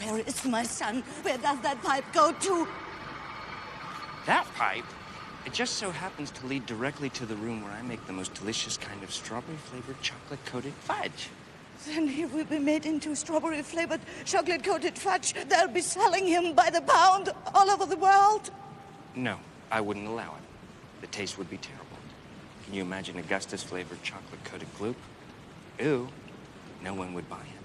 Where is my son? Where does that pipe go to? That pipe? It just so happens to lead directly to the room where I make the most delicious kind of strawberry-flavored chocolate-coated fudge. Then he will be made into strawberry-flavored chocolate-coated fudge. They'll be selling him by the pound all over the world. No, I wouldn't allow it. The taste would be terrible. Can you imagine Augustus-flavored chocolate-coated Gloop? Ew. No one would buy it.